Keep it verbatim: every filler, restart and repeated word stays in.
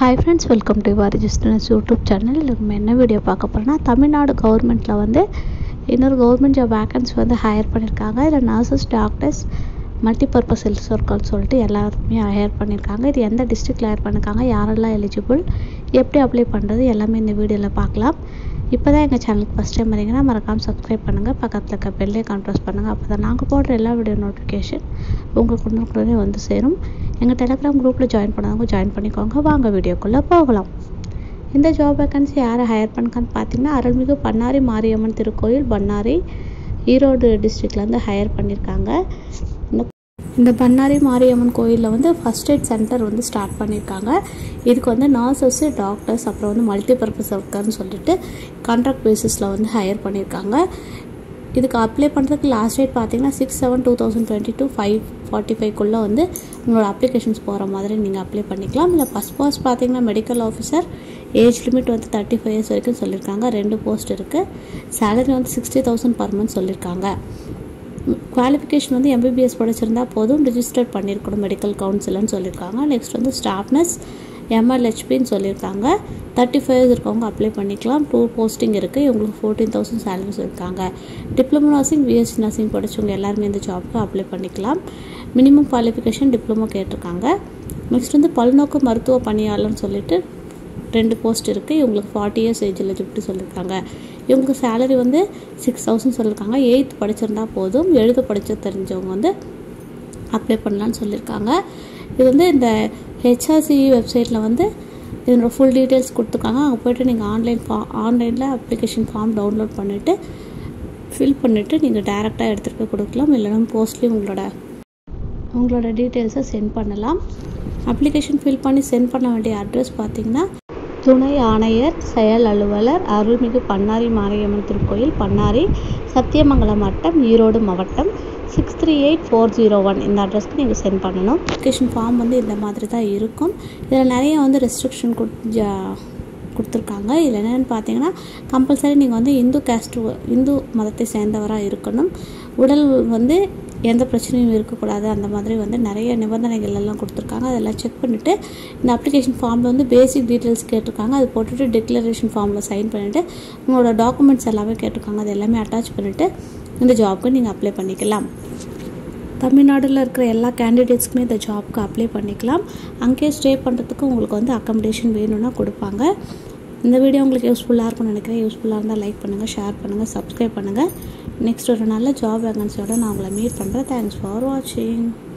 Hi friends, welcome to Yuva YouTube channel. நம்ம என்ன video பார்க்க போறோம்னா Tamil Nadu Governmentல வந்து இன்னொரு கவர்மெண்ட் ஜாப் வேகன்சி வந்து ஹையர் பண்ணிருக்காங்க. இதுல nurses, doctors, multi purpose health workers சொல்லிட்டு எல்லாருமே ஹையர் பண்ணிருக்காங்க. இது எந்த டிஸ்ட்ரிக்ட்ல ஹையர் பண்ணிருக்காங்க, யாரெல்லாம் எலிஜிபிள், எப்படி அப்ளை பண்றது எல்லாமே இந்த வீடியோல பார்க்கலாம். இப்போதான் எங்கள் சேனலுக்கு ஃபஸ்ட் டைம் வரீங்கன்னா மறக்காமல் சப்ஸ்கிரைப் பண்ணுங்கள், பக்கத்தில் இருக்க பெல் ஐகான் ப்ரெஸ் பண்ணுங்கள். அப்போ தான் நாங்கள் போடுற எல்லா வீடியோ நோட்டிஃபிகேஷன் உங்களுக்கு உடனுக்குடனே வந்து சேரும். எங்கள் டெலிகிராம் குரூப்பில் ஜாயின் பண்ணாதவங்க ஜாயின் பண்ணிக்கோங்க. வாங்க வீடியோக்குள்ளே போகலாம். இந்த ஜாப் வேகன்சி யாரை ஹையர் பண்ணிருக்கான்னு பார்த்தீங்கன்னா அருள்மிகு பண்ணாரி மாரியம்மன் திருக்கோயில், பண்ணாரி, ஈரோடு டிஸ்ட்ரிக்ட்லேருந்து ஹையர் பண்ணியிருக்காங்க. இந்த இந்த பண்ணாரி மாரியம்மன் கோயிலில் வந்து ஃபஸ்ட் எய்ட் சென்டர் வந்து ஸ்டார்ட் பண்ணியிருக்காங்க. இதுக்கு வந்து நர்சஸ்ஸு, டாக்டர்ஸ், அப்புறம் வந்து மல்டி பர்பஸ் ஒர்க்கர்னு சொல்லிட்டு கான்ட்ராக்ட் பேசிஸில் வந்து ஹையர் பண்ணியிருக்காங்க. இதுக்கு அப்ளை பண்ணுறதுக்கு லாஸ்ட் டேட் பார்த்தீங்கன்னா six seven two thousand twenty two five forty ஃபைவ்க்குள்ளே வந்து உங்களோட அப்ளிகேஷன்ஸ் போகிற மாதிரி நீங்கள் அப்ளை பண்ணிக்கலாம். இல்லை ஃபஸ்ட் போஸ்ட் பார்த்தீங்கன்னா மெடிக்கல் ஆஃபீஸர், ஏஜ் லிமிட் வந்து தேர்ட்டி ஃபைவ் இயர்ஸ் வரைக்கும் சொல்லியிருக்காங்க. ரெண்டு போஸ்ட் இருக்குது. சேலரி வந்து சிக்ஸ்டி தௌசண்ட் பர் மந்த் சொல்லியிருக்காங்க. குவாலிஃபிகேஷன் வந்து M B B S படிச்சிருந்தா போதும், ரிஜிஸ்டர் பண்ணியிருக்கணும் மெடிக்கல் கவுன்சில்னு சொல்லியிருக்காங்க. நெக்ஸ்ட் வந்து ஸ்டாஃப்னஸ் M L H Pன்னு சொல்லியிருக்காங்க. தேர்ட்டி ஃபைவ் இயர்ஸ் இருக்கவங்க அப்ளை பண்ணிக்கலாம். டூ போஸ்டிங் இருக்குது. இவங்களுக்கு ஃபோர்டீன் தௌசண்ட் சேலரி சொல்லியிருக்காங்க. டிப்ளமோ நர்சிங், பிஎஸ்சி நர்சிங் படித்தவங்க எல்லாருமே இந்த ஜாப்க்கு அப்ளை பண்ணிக்கலாம். மினிமம் குவாலிஃபிகேஷன் டிப்ளமோ கேட்டிருக்காங்க. நெக்ஸ்ட் வந்து பல்நோக்கு மருத்துவ பணியாளர்னு சொல்லிட்டு ரெண்டு போஸ்ட் இருக்குது. இவங்களுக்கு ஃபார்ட்டி இயர்ஸ் ஏஜ் எலிஜிபிலிட்டி சொல்லியிருக்காங்க. இவங்களுக்கு சேலரி வந்து சிக்ஸ் தௌசண்ட் சொல்லியிருக்காங்க. எயித் படிச்சிருந்தா போதும், எழுத படித்த தெரிஞ்சவங்க வந்து அப்ளை பண்ணலான்னு சொல்லியிருக்காங்க. இது வந்து இந்த H R C E வெப்சைட்டில் வந்து இதனோட ஃபுல் டீட்டெயில்ஸ் கொடுத்துருக்காங்க. அங்கே போய்ட்டு நீங்கள் ஆன்லைன் ஃபா ஆன்லைனில் அப்ளிகேஷன் ஃபார்ம் டவுன்லோட் பண்ணிவிட்டு ஃபில் பண்ணிவிட்டு நீங்கள் டேரெக்டாக எடுத்துகிட்டு போய் கொடுக்கலாம். இல்லைனா போஸ்ட்லேயும் உங்களோட உங்களோட டீட்டெயில்ஸை சென்ட் பண்ணலாம். அப்ளிகேஷன் ஃபில் பண்ணி சென்ட் பண்ண வேண்டிய அட்ரஸ் பார்த்திங்கன்னா துணை ஆணையர் செயல் அலுவலர், அருள்மிகு பண்ணாரி மாரியம்மன் திருக்கோயில், பண்ணாரி, சத்தியமங்கலம் வட்டம், ஈரோடு மாவட்டம், six three eight four zero one இந்த அட்ரஸ்க்கு நீங்கள் சென்ட் பண்ணணும். அப்ளிகேஷன் ஃபார்ம் வந்து இந்த மாதிரி தான் இருக்கும். இதில் நிறைய வந்து ரெஸ்ட்ரிக்ஷன் கொடு கொடுத்துருக்காங்க. இதில் என்னென்னு பார்த்தீங்கன்னா கம்பல்சரி நீங்கள் வந்து இந்து கேஸ்ட் இந்து மதத்தை சேர்ந்தவராக இருக்கணும். உடல் வந்து எந்த பிரச்சனையும் இருக்கக்கூடாது. அந்த மாதிரி வந்து நிறைய நிபந்தனைகள் எல்லாம் கொடுத்துருக்காங்க. அதெல்லாம் செக் பண்ணிவிட்டு இந்த அப்ளிகேஷன் ஃபார்மில் வந்து பேசிக் டீட்டெயில்ஸ் கேட்டிருக்காங்க. அது போட்டுட்டு டிக்ளரேஷன் ஃபார்மில் சைன் பண்ணிவிட்டு உங்களோட டாக்குமெண்ட்ஸ் எல்லாமே கேட்டிருக்காங்க. அது எல்லாமே அட்டாச் பண்ணிவிட்டு இந்த ஜாப்க்கு நீங்கள் அப்ளை பண்ணிக்கலாம். தமிழ்நாட்டில் இருக்கிற எல்லா கேண்டிடேட்ஸ்க்குமே இந்த ஜாப்க்கு அப்ளை பண்ணிக்கலாம். அங்கேயே ஸ்டே பண்ணுறதுக்கு உங்களுக்கு வந்து அக்கமடேஷன் வேணும்னா கொடுப்பாங்க. இந்த வீடியோ உங்களுக்கு யூஸ்ஃபுல்லாக இருக்கும்னு நினைக்கிறேன். யூஸ்ஃபுல்லாக இருந்தால் லைக் பண்ணுங்கள், ஷேர் பண்ணுங்கள், சப்ஸ்கிரைப் பண்ணுங்கள். நெக்ஸ்ட் ஒரு நல்ல ஜாப் வேகன்சியோட நான் உங்களை மீட் பண்ணுறேன். தேங்க்ஸ் ஃபார் வாட்சிங்.